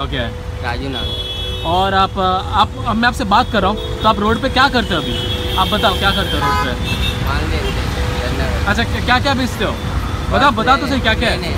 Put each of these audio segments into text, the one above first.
Okay Raju नाम। और आप अब मैं आपसे बात कर रहा हूँ, तो आप रोड पे क्या करते हो अभी? आप बताओ क्या करते हो रोड पे? माल बेचते हैं। अच्छा, क्या क्या बेचते हो? बताओ तो सही, क्या क्या है?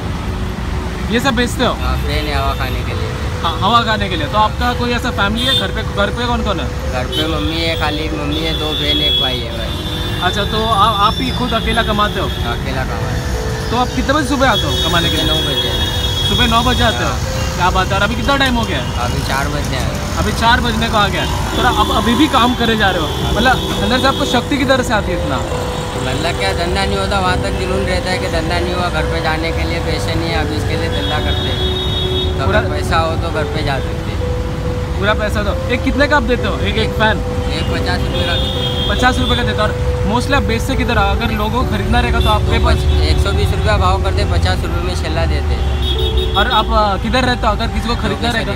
ये सब बेचते हो? ट्रेन है हवा खाने के लिए। हाँ, हवा खाने के लिए। तो आपका कोई ऐसा फैमिली है? घर पे कौन कौन है? घर पे मम्मी है, खाली मम्मी है, 2 बहन 1 भाई है बस। अच्छा, तो आप ही खुद अकेला कमाते हो? अकेला कमा। तो आप कितने बजे सुबह आते हो कमाने के लिए? 9 बजे। सुबह 9 बजे आते हो? क्या बात है। और अभी कितना टाइम हो गया है? अभी 4 बजे आए। अभी 4 बजने को आ गया। तो आप अभी भी काम करे जा रहे हो? मतलब अंदर से आपको शक्ति की तरह से आती है इतना? मतलब क्या, धंधा नहीं होता वहाँ तक जुनून रहता है कि धंधा नहीं हुआ, घर पे जाने के लिए पैसे नहीं है, अब इसके लिए धंधा करते हैं। तो अगर पैसा हो तो घर पे जा सकते हैं। पूरा पैसा तो एक कितने का आप देते हो? एक फैन? एक 50 रुपये का। 50 रुपये का देते हो। और मोस्टली आप बेचते किधर? अगर लोगों को खरीदना रहेगा तो आपके पास 120 रुपया भाव करते, 50 रुपये में छल्ला देते हैं। और आप किधर रहते हो अगर किसी को खरीदना रहेगा?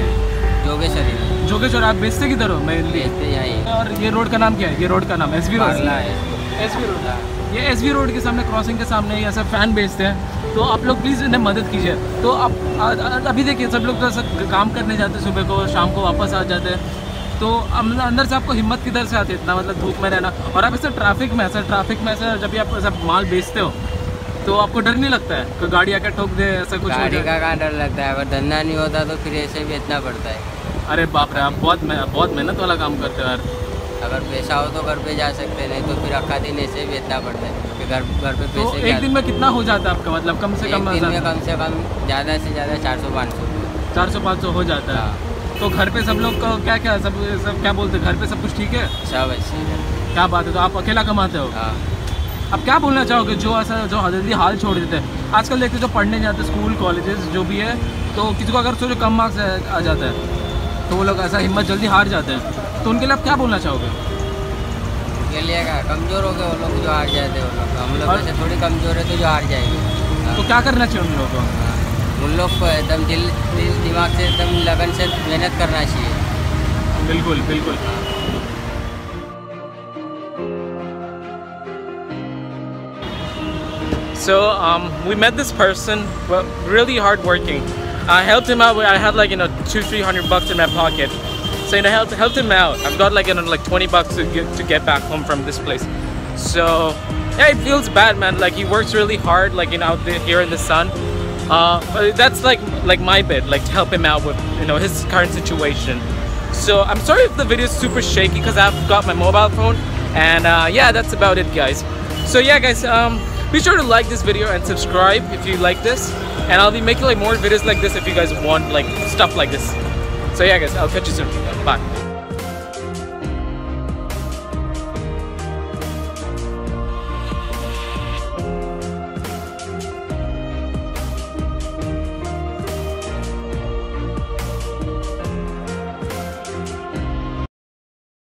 जोगेश्वरी। आप बेचते किधर हो? मैं यहीं। और ये रोड का नाम क्या है? ये रोड का नाम एसबी रोड है। SB road. ये एसबी रोड के सामने, क्रॉसिंग के सामने ये ऐसा फ़ैन बेचते हैं। तो आप लोग प्लीज़ इन्हें मदद कीजिए। तो आप अभी देखिए, सब लोग तो ऐसा काम करने जाते हैं, सुबह को शाम को वापस आ जाते हैं। तो अंदर से आपको हिम्मत किधर से आती है इतना, मतलब धूप में रहना? और आप ऐसे ट्रैफिक में ऐसा जब भी आप ऐसा माल बेचते हो तो आपको डर नहीं लगता है कि गाड़ी आकर ठोक दे, ऐसा कुछ? गाड़ी का कहाँ डर लगता है, अगर धंधा नहीं होता तो फिर ऐसे बेचना पड़ता है। अरे बाप रे, आप बहुत मेहनत वाला काम करते हो यार। अगर पैसा हो तो घर पे जा सकते हैं, नहीं तो फिर अक्का दिन ऐसे ही बेचना पड़ता है कि घर पे तो पैसे। एक दिन में कितना हो जाता है आपका, मतलब कम से कम? एक दिन में कम से कम ज़्यादा से ज़्यादा 400-500। 400-500 हो जाता है। तो घर पे सब लोग का क्या सब क्या बोलते हैं? घर पे सब कुछ ठीक है? सब अच्छी है। क्या बात है। तो आप अकेला कमाते हो? हाँ। अब क्या बोलना चाहोगे जो जल्दी हाल छोड़ देते हैं? आजकल देखते जो पढ़ने जाते हैं स्कूल कॉलेजेस जो भी है, तो किसी को अगर सोचो कम मार्क्स आ जाता है तो वो लोग ऐसा हिम्मत जल्दी हार जाते हैं। तो उनके लिए आप क्या बोलना चाहोगे? उनके लिए क्या, कमज़ोर हो गए वो लोग जो हार जाते हैं वो लोग। हम लोग वैसे थोड़ी कमज़ोर है तो जो हार जाएंगे। तो क्या करना चाहिए उन लोगों को? उन लोग को एकदम दिल दिमाग से एकदम लगन से मेहनत करना चाहिए। बिल्कुल बिल्कुल। So we met this person, well, really hardworking. I helped him out. I had like $200-300 bucks in my pocket, so helped him out. I've got like like $20 to get back home from this place. So yeah, it feels bad, man. Like he works really hard, like out there here in the sun. But that's like my bit, like to help him out with his current situation. So I'm sorry if the video is super shaky because I've got my mobile phone, and yeah, that's about it, guys. So yeah, guys, be sure to like this video and subscribe if you like this, and I'll be making like more videos like this if you guys want like stuff like this. So yeah, guys, I'll catch you soon. Bye.